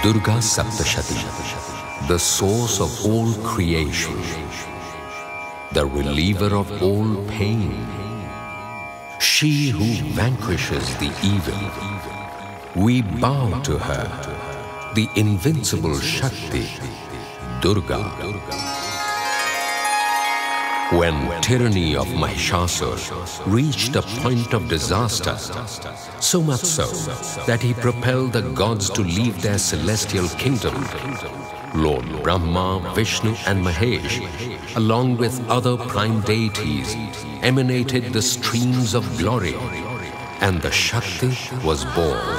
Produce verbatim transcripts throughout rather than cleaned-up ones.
Durga Saptashati, the source of all creation, the reliever of all pain, she who vanquishes the evil. We bow to her, the invincible Shakti, Durga. When tyranny of Mahishasur reached a point of disaster, so much so that he propelled the gods to leave their celestial kingdom, Lord Brahma, Vishnu and Mahesh, along with other prime deities, emanated the streams of glory, and the Shakti was born.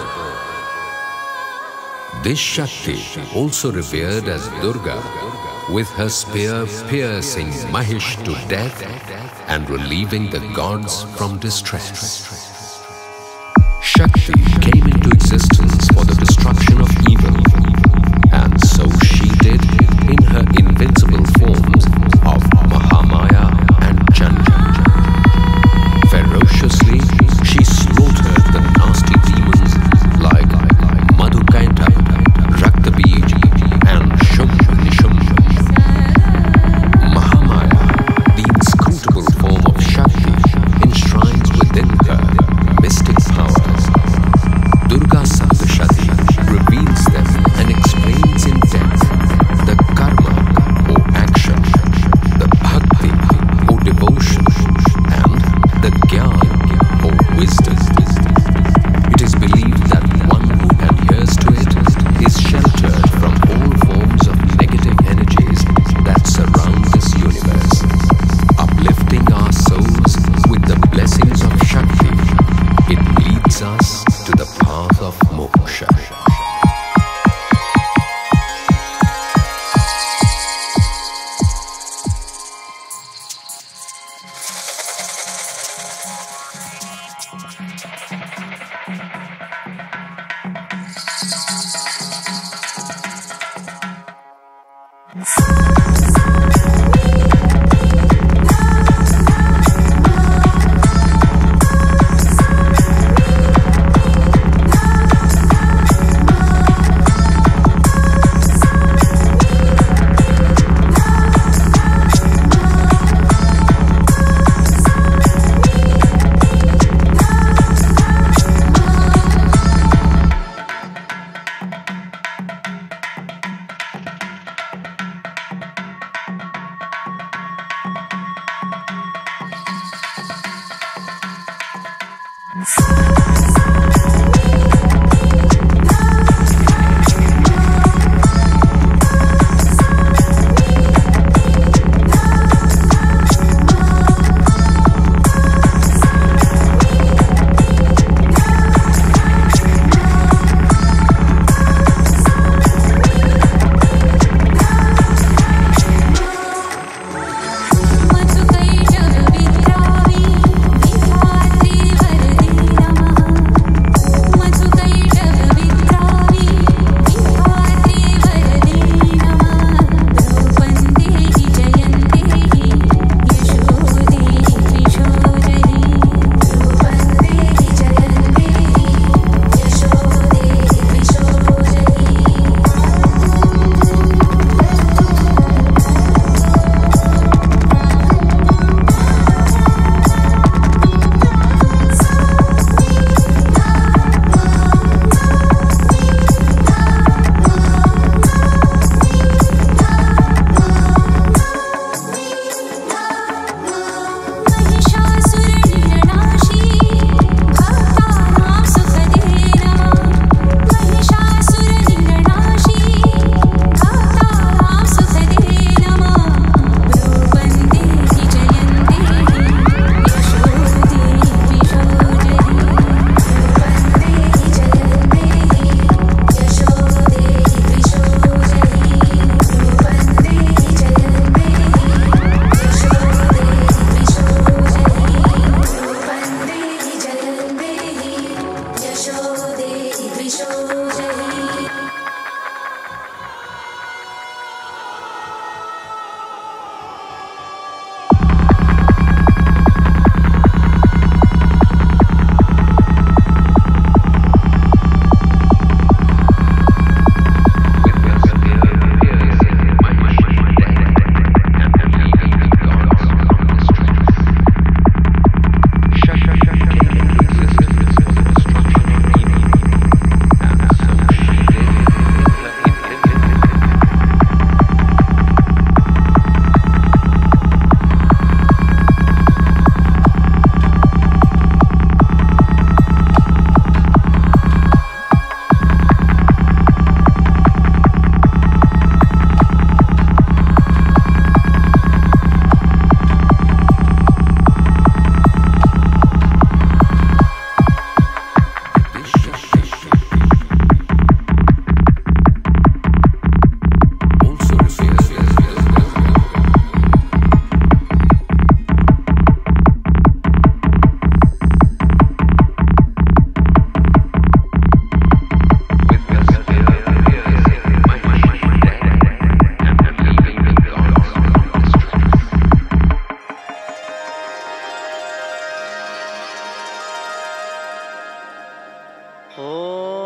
This Shakti, also revered as Durga, with her spear piercing Mahish to death and relieving the gods from distress. Shakti came into existence for the destruction of evil, and so she did in her invincible forms of Mahamaya and Chanja. Ferociously, she slaughtered the nasty demons like Madhukaita, Raktabij and Shumbh Nishumbh. Mahamaya, the inscrutable form of Shakti, enshrines within her mystic powers. Durga Saptashati reveals them and explains in depth the karma or action, the bhakti or devotion, and the jnana or wisdom. It is believed that one who adheres to it is sheltered from all forms of negative energies that surround this universe. Uplifting our souls with the blessings of Shakti, it leads us to the path of moksha. Madhukaita Vitravi Vibhati Vardhi Namaha Oh.